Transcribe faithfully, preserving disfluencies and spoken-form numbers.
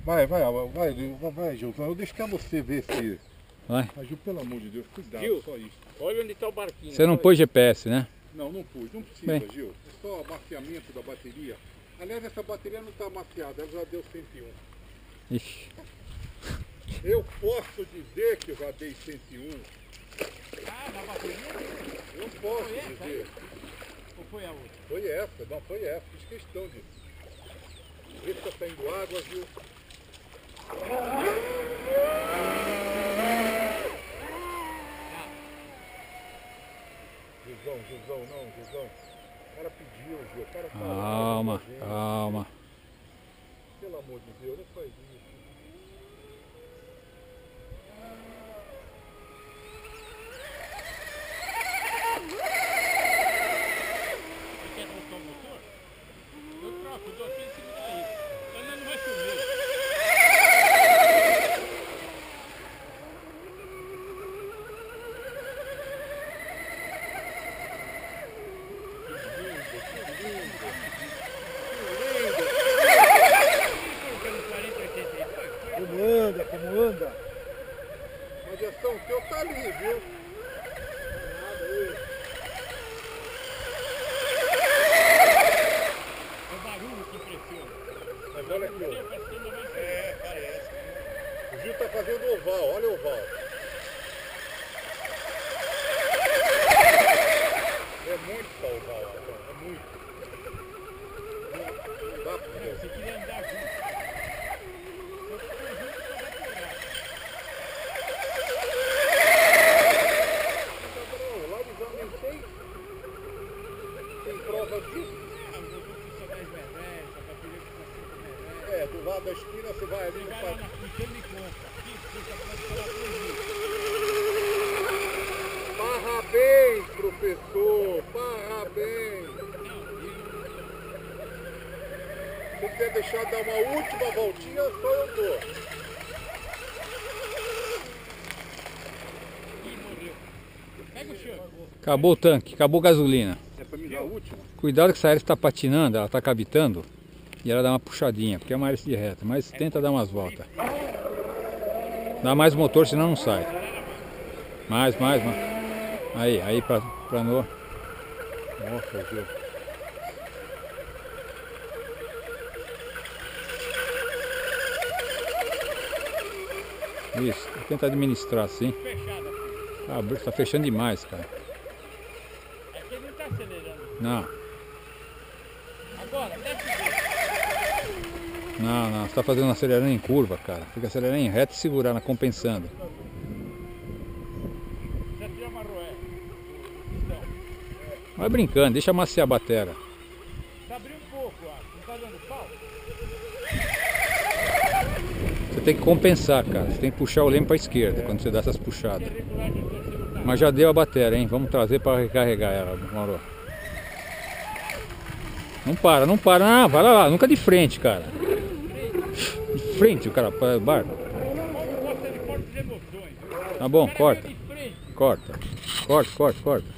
Vai, vai, vai, vai, vai, Gilson. Eu deixo até você ver se... Vai. Mas, Gil, pelo amor de Deus, cuidado, Gil, só isso. olha onde está o barquinho. Você não pôs G P S, né? Não, não pus, não precisa, Bem. Gil. É só amaciamento da bateria. Aliás, essa bateria não está amaciada, ela já deu cento e um. Ixi. Eu posso dizer que eu já dei cento e um. Ah, na bateria? Eu posso Foi essa dizer. Ou foi a outra? Foi essa, não, foi essa. Fiz questão disso. Vê se está saindo água, Gil. Gilzão, Gilzão, não, Gilzão. O cara pediu, Gil. O cara tá Calma, lá, gente. calma. Pelo amor de Deus, não faz isso. Você quer trocar o motor? Eu troco, dou aqui em cima daí. Ela não vai subir. Como anda, como anda? A gestão teu tá ali, viu? Nada aí. É o barulho que impressiona. Mas olha aqui, ó. Parece que ele não vai subir. É, parece. O Gil tá fazendo oval, olha o oval. É muito pra oval, é muito. Não dá pra ver. Você queria andar junto. Eu fui junto pra vai pegar. Lá de já nem tem. Tem prova disso. Ah, mas eu vou precisar dez merréis, a bateria que está cinco merréis. É, do lado da esquina você vai ali Você no vai lá parque. na função de conta. Aqui você já pode falar três mil. Parabéns, professor! Parabéns! Se quiser deixar dar uma última voltinha, só eu dou. Ih, morreu. Pega o chão. Acabou o tanque, acabou a gasolina. É pra me dar a última? Cuidado que essa hélice está patinando, ela está cavitando e ela dá uma puxadinha, porque é uma hélice de reta, mas tenta dar umas voltas. Dá mais motor, senão não sai. Mais, mais, mais. Aí, aí pra, pra no... Nossa, Gil. Isso, tenta administrar assim. Fechada. Ah, tá fechando demais, cara. É que ele não está acelerando. Não, Agora, deve ver. não, não, você tá fazendo acelerando em curva, cara. Fica acelerando em reta e segurando, compensando. Já tirou uma roé. Pistão. Vai brincando, deixa amaciar a bateria. Tá abrindo um pouco, acho. Não tá dando pau? Você tem que compensar, cara. Você tem que puxar o leme para a esquerda quando você dá essas puxadas. É regular de terceiro carro. Mas já deu a bateria, hein? Vamos trazer para recarregar ela, Mauro. Não para, não para. Ah, vai lá, lá, nunca de frente, cara. De frente o cara para o barco. Gosta de fortes emoções. Tá bom, O cara corta. vai de frente. Corta. Corta, corta, corta.